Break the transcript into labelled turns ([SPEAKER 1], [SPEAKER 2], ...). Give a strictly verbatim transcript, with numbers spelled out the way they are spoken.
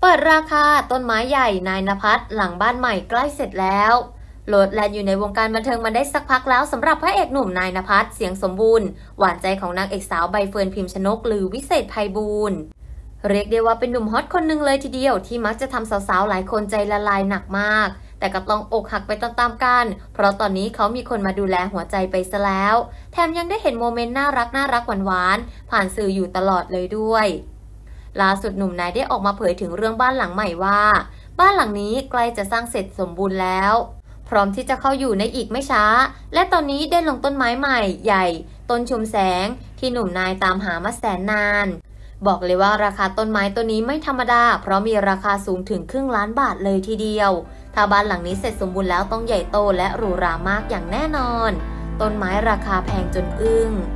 [SPEAKER 1] เปิดราคาต้นไม้ใหญ่นายณภัทรหลังบ้านใหม่ใกล้เสร็จแล้วโหลดแลนอยู่ในวงการบันเทิงมาได้สักพักแล้วสำหรับพระเอกหนุ่มนายณภัทรเสียงสมบูรณ์หวานใจของนางเอกสาวใบเฟิร์นพิมชนกหรือวิเศษไพบูลย์เรียกได้ว่าเป็นหนุ่มฮอตคนหนึ่งเลยทีเดียวที่มักจะทำสาวๆหลายคนใจละลายหนักมากแต่ก็ต้องอกหักไปตามๆกันเพราะตอนนี้เขามีคนมาดูแลหัวใจไปซะแล้วแถมยังได้เห็นโมเมนต์น่ารักน่ารักหวานๆผ่านสื่ออยู่ตลอดเลยด้วยล่าสุดหนุ่มนายได้ออกมาเผยถึงเรื่องบ้านหลังใหม่ว่าบ้านหลังนี้ใกล้จะสร้างเสร็จสมบูรณ์แล้วพร้อมที่จะเข้าอยู่ในอีกไม่ช้าและตอนนี้ได้ลงต้นไม้ใหม่ใหญ่ต้นชุมแสงที่หนุ่มนายตามหามาแสนนานบอกเลยว่าราคาต้นไม้ต้นนี้ไม่ธรรมดาเพราะมีราคาสูงถึงครึ่งล้านบาทเลยทีเดียวถ้าบ้านหลังนี้เสร็จสมบูรณ์แล้วต้องใหญ่โตและหรูหรามากอย่างแน่นอนต้นไม้ราคาแพงจนอึ้ง